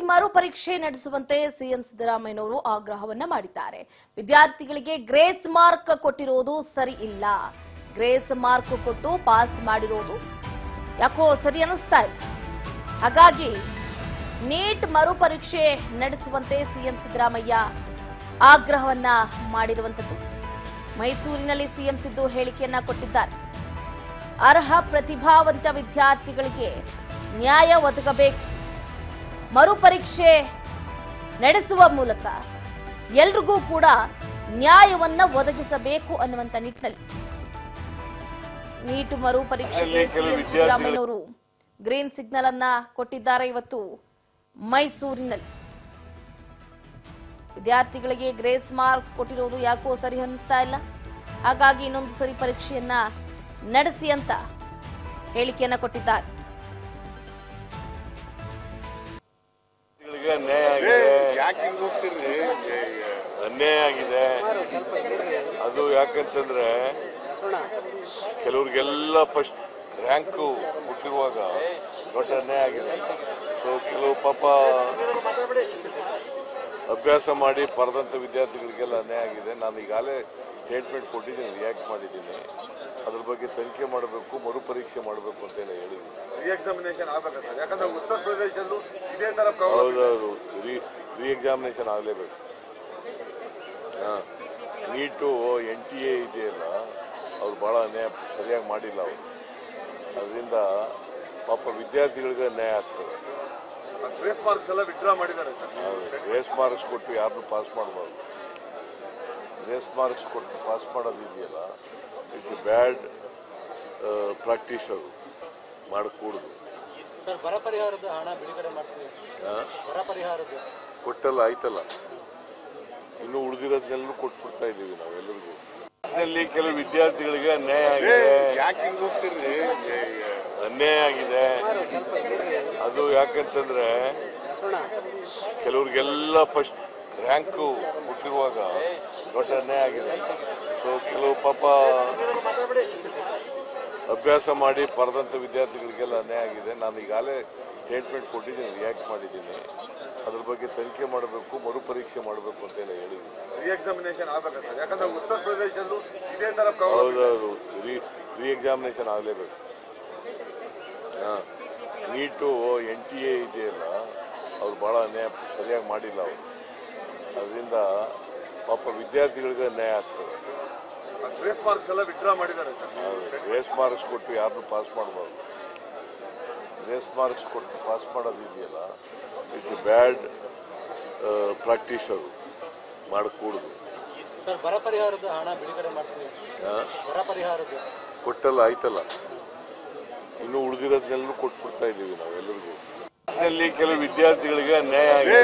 ಮರುಪರೀಕ್ಷೆ ನಡೆಸುವಂತೆ ಸಿಎಂ ಸಿದ್ದರಾಮಯ್ಯನವರು ಆಗ್ರಹವನ್ನ ಮಾಡಿದ್ದಾರೆ. ವಿದ್ಯಾರ್ಥಿಗಳಿಗೆ ಗ್ರೇಸ್ ಮಾರ್ಕ್ ಕೊಟ್ಟಿರೋದು ಸರಿ ಇಲ್ಲ. ಗ್ರೇಸ್ ಮಾರ್ಕ್ ಕೊಟ್ಟು ಪಾಸ್ ಮಾಡಿರೋದು ಯಾಕೋ ಸರಿ ಅನಿಸ್ತಾ ಇಲ್ಲ. ಹಾಗಾಗಿ ನೀಟ್ ಮರುಪರೀಕ್ಷೆ ನಡೆಸುವಂತೆ ಸಿಎಂ ಸಿದ್ದರಾಮಯ್ಯ ಆಗ್ರಹವನ್ನ ಮಾಡಿರುವಂತದ್ದು. ಮೈಸೂರಿನಲ್ಲಿ ಸಿಎಂ ಸಿದ್ದು ಹೇಳಿಕೆಯನ್ನ ಕೊಟ್ಟಿದ್ದಾರೆ. ಅರ್ಹ ಪ್ರತಿಭಾವಂತ ವಿದ್ಯಾರ್ಥಿಗಳಿಗೆ ನ್ಯಾಯ ಒದಗಬೇಕು. ಮರುಪರೀಕ್ಷೆ ನಡೆಸುವ ಮೂಲಕ ಎಲ್ರಿಗೂ ಕೂಡ ನ್ಯಾಯವನ್ನ ಒದಗಿಸಬೇಕು ಅನ್ನುವಂತ ನಿಟ್ಟಿನಲ್ಲಿ ನೀಟ್ ಮರುಪರೀಕ್ಷೆಗೆ ಸಿಎಂ ಸಿದ್ದರಾಮಯ್ಯನವರು ಗ್ರೀನ್ ಸಿಗ್ನಲ್ ಅನ್ನ ಕೊಟ್ಟಿದ್ದಾರೆ. ಇವತ್ತು ಮೈಸೂರಿನಲ್ಲಿ ವಿದ್ಯಾರ್ಥಿಗಳಿಗೆ ಗ್ರೇಸ್ ಮಾರ್ಕ್ಸ್ ಕೊಟ್ಟಿರೋದು ಯಾಕೋ ಸರಿ ಅನಿಸ್ತಾ ಇಲ್ಲ. ಹಾಗಾಗಿ ಇನ್ನೊಂದು ಸರಿ ಪರೀಕ್ಷೆಯನ್ನ ನಡೆಸಿ ಅಂತ ಹೇಳಿಕೆಯನ್ನ ಕೊಟ್ಟಿದ್ದಾರೆ. ಅನ್ಯಾಯ ಆಗಿದೆ. ಅದು ಯಾಕಂತಂದ್ರೆ ಕೆಲವ್ರಿಗೆಲ್ಲ ಫಸ್ಟ್ ರ್ಯಾಂಕ್ ಕೊಟ್ಟಿರುವಾಗ ದೊಡ್ಡ ಅನ್ಯಾಯ ಆಗಿದೆ. ಸೊ ಕೆಲವು ಪಾಪ ಅಭ್ಯಾಸ ಮಾಡಿ ಪಡೆದಂಥ ವಿದ್ಯಾರ್ಥಿಗಳಿಗೆಲ್ಲ ಅನ್ಯಾಯ ಆಗಿದೆ. ನಾನು ಈಗಾಗಲೇ ಸ್ಟೇಟ್ಮೆಂಟ್ ಕೊಟ್ಟಿದ್ದೀನಿ, ರಿಯಾಕ್ಟ್ ಮಾಡಿದ್ದೀನಿ. ಅದ್ರ ಬಗ್ಗೆ ತನಿಖೆ ಮಾಡಬೇಕು, ಮರುಪರೀಕ್ಷೆ ಮಾಡಬೇಕು ಅಂತ ಹೇಳಿದ್ದೀನಿ. ರಿ-ಎಕ್ಸಾಮಿನೇಷನ್ ಆಗಬೇಕು ಸರ್, ಯಾಕಂದ್ರೆ ಉತ್ತರ ಪ್ರದೇಶದಲ್ಲೂ ಇದೇ ತರ ಹೌದೌದು, ರಿ-ಎಕ್ಸಾಮಿನೇಷನ್ ಆಗಲೇಬೇಕು. ನೀಟು NTA ಇದೆಯಲ್ಲ, ಅವ್ರು ಭಾಳ ಅನ್ಯಾಯ ಸರಿಯಾಗಿ ಮಾಡಿಲ್ಲ ಅವರು. ಅದರಿಂದ ಪಾಪ ವಿದ್ಯಾರ್ಥಿಗಳಿಗೆ ಅನ್ಯಾಯ ಆಗ್ತದೆ. ಗ್ರೇಸ್ ಮಾರ್ಕ್ಸ್ ಎಲ್ಲ ವಿಡ್ರಾ ಮಾಡಿದ್ದಾರೆ ಸರ್. ಗ್ರೇಸ್ ಮಾರ್ಕ್ಸ್ ಕೊಟ್ಟು ಯಾರನ್ನೂ ಪಾಸ್ ಮಾಡಬಾರ್ದು. ಗ್ರೇಸ್ ಮಾರ್ಕ್ಸ್ ಕೊಟ್ಟು ಪಾಸ್ ಮಾಡೋದು ಇದೆಯಲ್ಲ, ಇಟ್ಸ್ ಎ ಬ್ಯಾಡ್ ಪ್ರಾಕ್ಟೀಸ್. ಅದು ಮಾಡಕೂಡದು. ಸರ್, ಬರ ಪರಿಹಾರದ ಹಣ ಬಿಡುಗಡೆ ಮಾಡ್ತೀವಿ. ಬರ ಪರಿಹಾರದ ಕೊಟ್ಟಲ್ಲ, ಆಯ್ತಲ್ಲ. ಇನ್ನು ಉಳಿದಿರೋದನ್ನೆಲ್ಲರೂ ಕೊಟ್ಬಿಡ್ತಾ ಇದ್ದೀವಿ ನಾವೆಲ್ಲರಿಗೂ. ಇದರಲ್ಲಿ ಕೆಲವು ವಿದ್ಯಾರ್ಥಿಗಳಿಗೆ ಅನ್ಯಾಯ ಆಗಿದೆ. ಅನ್ಯಾಯ ಆಗಿದೆ. ಅದು ಯಾಕಂತಂದ್ರೆ ಕೆಲವ್ರಿಗೆಲ್ಲ ಫಸ್ಟ್ ರ್ಯಾಂಕ್ ಕೊಟ್ಟಿರುವಾಗ ದೊಡ್ಡ ಅನ್ಯಾಯ ಆಗಿದೆ. ಸೊ ಕೆಲವು ಪಾಪ ಅಭ್ಯಾಸ ಮಾಡಿ ಪಡೆದಂಥ ವಿದ್ಯಾರ್ಥಿಗಳಿಗೆಲ್ಲ ಅನ್ಯಾಯ ಆಗಿದೆ. ನಾನು ಈಗಾಗಲೇ ಸ್ಟೇಟ್ಮೆಂಟ್ ಕೊಟ್ಟಿದ್ದೀನಿ, ರಿಯಾಕ್ಟ್ ಮಾಡಿದ್ದೀನಿ. ಅದ್ರ ಬಗ್ಗೆ ತನಿಖೆ ಮಾಡಬೇಕು, ಮರುಪರೀಕ್ಷೆ ಮಾಡಬೇಕು ಅಂತ ಹೇಳಿದ್ದೀನಿ. ರಿ-ಎಕ್ಸಾಮಿನೇಷನ್ ಆಗಬೇಕು ಸರ್, ಯಾಕಂದ್ರೆ ಉತ್ತರ ಪ್ರದೇಶದಲ್ಲೂ ಇದೇ ತರ ಹೌದೌದು, ರಿ-ಎಕ್ಸಾಮಿನೇಷನ್ ಆಗಲೇಬೇಕು. ನೀಟು NTA ಇದೆಯಲ್ಲ, ಅವ್ರು ಭಾಳ ಅನ್ಯಾಯ ಸರಿಯಾಗಿ ಮಾಡಿಲ್ಲ ಅವರು. ಅದರಿಂದ ಪಾಪ ವಿದ್ಯಾರ್ಥಿಗಳಿಗೆ ಅನ್ಯಾಯ ಆಗ್ತದೆ. ಗ್ರೇಸ್ ಮಾರ್ಕ್ಸ್ ಎಲ್ಲ ವಿಡ್ರಾ ಮಾಡಿದ್ದಾರೆ ಸರ್. ಗ್ರೇಸ್ ಮಾರ್ಕ್ಸ್ ಕೊಟ್ಟು ಯಾರನ್ನೂ ಪಾಸ್ ಮಾಡಬಾರ್ದು. ಗ್ರೇಸ್ ಮಾರ್ಕ್ಸ್ ಕೊಟ್ಟು ಪಾಸ್ ಮಾಡೋದು ಇದೆಯಲ್ಲ, ಇಟ್ಸ್ ಎ ಬ್ಯಾಡ್ ಪ್ರಾಕ್ಟೀಸ್. ಅದು ಮಾಡಕೂಡದು. ಸರ್, ಬರ ಪರಿಹಾರದ ಹಣ ಬಿಡುಗಡೆ ಮಾಡ್ತೀವಿ. ಬರ ಪರಿಹಾರದ ಕೊಟ್ಟಲ್ಲ, ಆಯ್ತಲ್ಲ. ಇನ್ನು ಉಳಿದಿರೋದನ್ನೆಲ್ಲರೂ ಕೊಟ್ಬಿಡ್ತಾ ಇದ್ದೀವಿ ನಾವೆಲ್ಲರಿಗೂ. ಇದರಲ್ಲಿ ಕೆಲವು ವಿದ್ಯಾರ್ಥಿಗಳಿಗೆ ಅನ್ಯಾಯ ಆಗಿದೆ.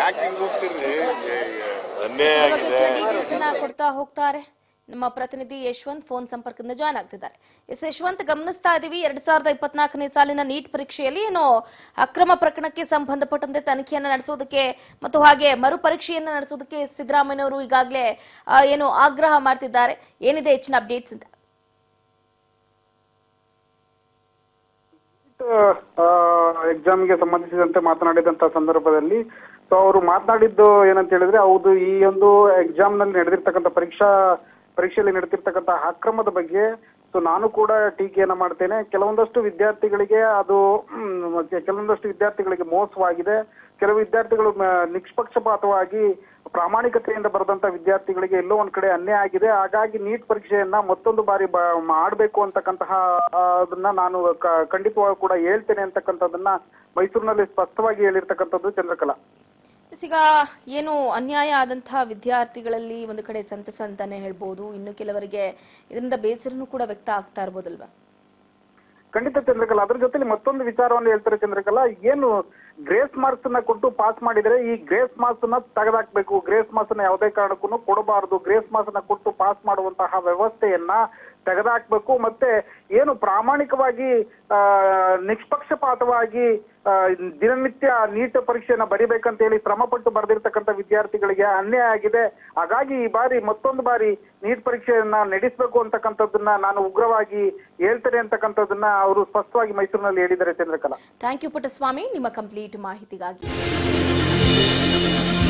ಅನ್ಯಾಯ ಆಗಿದೆ. ಕೊಡ್ತಾ ಹೋಗ್ತಾರೆ ನಮ್ಮ ಪ್ರತಿನಿಧಿ ಯಶವಂತ್ ಫೋನ್ ಸಂಪರ್ಕದಿಂದ ಜಾಯ್ನ್ ಆಗ್ತಿದ್ದಾರೆ. ಯಶವಂತ್, ಗಮನಿಸ್ತಾ ಇದೀವಿ 2024ನೇ ಸಾಲಿನ ನೀಟ್ ಪರೀಕ್ಷೆಯಲ್ಲಿ ಏನೋ ಅಕ್ರಮ ಪ್ರಕರಣಕ್ಕೆ ಸಂಬಂಧಪಟ್ಟಂತೆ ತನಿಖೆಯನ್ನು ನಡೆಸೋದಕ್ಕೆ ಮತ್ತು ಹಾಗೆ ಮರುಪರೀಕ್ಷೆಯನ್ನು ನಡೆಸೋದಕ್ಕೆ ಸಿದ್ದರಾಮಯ್ಯನವರು ಈಗಾಗಲೇ ಏನು ಆಗ್ರಹ ಮಾಡ್ತಿದ್ದಾರೆ. ಏನಿದೆ ಹೆಚ್ಚಿನ ಅಪ್ಡೇಟ್ಸ್ ಅಂತ? ಎಕ್ಸಾಮ್ಗೆ ಸಂಬಂಧಿಸಿದಂತೆ ಮಾತನಾಡಿದಂತ ಸಂದರ್ಭದಲ್ಲಿ ಅವರು ಮಾತನಾಡಿದ್ದು ಏನಂತ ಹೇಳಿದ್ರೆ, ಹೌದು, ಈ ಒಂದು ಎಕ್ಸಾಮ್ ನಲ್ಲಿ ನಡೆದಿರ್ತಕ್ಕಂಥ ಪರೀಕ್ಷೆಯಲ್ಲಿ ನಡೆದಿರ್ತಕ್ಕಂಥ ಅಕ್ರಮದ ಬಗ್ಗೆ ನಾನು ಕೂಡ ಟೀಕೆಯನ್ನ ಮಾಡ್ತೇನೆ. ಕೆಲವೊಂದಷ್ಟು ವಿದ್ಯಾರ್ಥಿಗಳಿಗೆ ಮೋಸವಾಗಿದೆ. ಕೆಲವು ವಿದ್ಯಾರ್ಥಿಗಳು ನಿಷ್ಪಕ್ಷಪಾತವಾಗಿ ಪ್ರಾಮಾಣಿಕತೆಯಿಂದ ಬರೆದಂತ ವಿದ್ಯಾರ್ಥಿಗಳಿಗೆ ಎಲ್ಲೋ ಒಂದ್ ಕಡೆ ಅನ್ಯಾಯ ಆಗಿದೆ. ಹಾಗಾಗಿ ನೀಟ್ ಪರೀಕ್ಷೆಯನ್ನ ಮತ್ತೊಂದು ಬಾರಿ ಮಾಡಬೇಕು ಅಂತಕ್ಕಂತಹ ಅದನ್ನ ನಾನು ಖಂಡಿತವಾಗಿ ಕೂಡ ಹೇಳ್ತೇನೆ ಅಂತಕ್ಕಂಥದ್ದನ್ನ ಮೈಸೂರಿನಲ್ಲಿ ಸ್ಪಷ್ಟವಾಗಿ ಹೇಳಿರ್ತಕ್ಕಂಥದ್ದು ಚಂದ್ರಕಲಾ. ಈಗ ಏನು ಅನ್ಯಾಯ ಆದಂತಹ ವಿದ್ಯಾರ್ಥಿಗಳಲ್ಲಿ ಒಂದು ಕಡೆ ಸಂತಸ ಅಂತಾನೆ ಹೇಳ್ಬೋದು, ಇನ್ನು ಕೆಲವರಿಗೆ ಇದರಿಂದ ಬೇಸರನೂ ಕೂಡ ವ್ಯಕ್ತ ಆಗ್ತಾ ಇರ್ಬೋದಲ್ವಾ? ಖಂಡಿತ ಚಂದ್ರಕಲಾ. ಅದ್ರ ಜೊತೆಲಿ ಮತ್ತೊಂದು ವಿಚಾರವನ್ನು ಹೇಳ್ತಾರೆ ಚಂದ್ರಕಲಾ. ಏನು ಗ್ರೇಸ್ ಮಾರ್ಕ್ಸ್ ಅನ್ನ ಕೊಟ್ಟು ಪಾಸ್ ಮಾಡಿದ್ರೆ ಈ ಗ್ರೇಸ್ ಮಾರ್ಕ್ಸ್ ಅನ್ನ ತೆಗೆದಾಕ್ಬೇಕು. ಗ್ರೇಸ್ ಮಾರ್ಕ್ಸ್ ಅನ್ನ ಯಾವುದೇ ಕಾರಣಕ್ಕೂ ಕೊಡಬಾರದು. ಗ್ರೇಸ್ ಮಾರ್ಕ್ಸ್ ಅನ್ನ ಕೊಟ್ಟು ಪಾಸ್ ಮಾಡುವಂತಹ ವ್ಯವಸ್ಥೆಯನ್ನ ತೆಗೆದುಹಾಕ್ಬೇಕು. ಮತ್ತೆ ಏನು ಪ್ರಾಮಾಣಿಕವಾಗಿ ನಿಷ್ಪಕ್ಷಪಾತವಾಗಿ ದಿನನಿತ್ಯ ನೀಟ್ ಪರೀಕ್ಷೆಯನ್ನ ಬರಿಬೇಕಂತ ಹೇಳಿ ಶ್ರಮಪಟ್ಟು ಬರೆದಿರ್ತಕ್ಕಂಥ ವಿದ್ಯಾರ್ಥಿಗಳಿಗೆ ಅನ್ಯಾಯ ಆಗಿದೆ. ಹಾಗಾಗಿ ಈ ಬಾರಿ ಮತ್ತೊಂದು ಬಾರಿ ನೀಟ್ ಪರೀಕ್ಷೆಯನ್ನ ನಡೆಸಬೇಕು ಅಂತಕ್ಕಂಥದ್ದನ್ನ ನಾನು ಉಗ್ರವಾಗಿ ಹೇಳ್ತೇನೆ ಅಂತಕ್ಕಂಥದ್ದನ್ನ ಅವರು ಸ್ಪಷ್ಟವಾಗಿ ಮೈಸೂರಿನಲ್ಲಿ ಹೇಳಿದ್ದಾರೆ. ಚಂದ್ರಕಲಾ, ಥ್ಯಾಂಕ್ ಯು ಪುಟ್ಟಸ್ವಾಮಿ ನಿಮ್ಮ ಕಂಪ್ಲೀಟ್ ಮಾಹಿತಿಗಾಗಿ.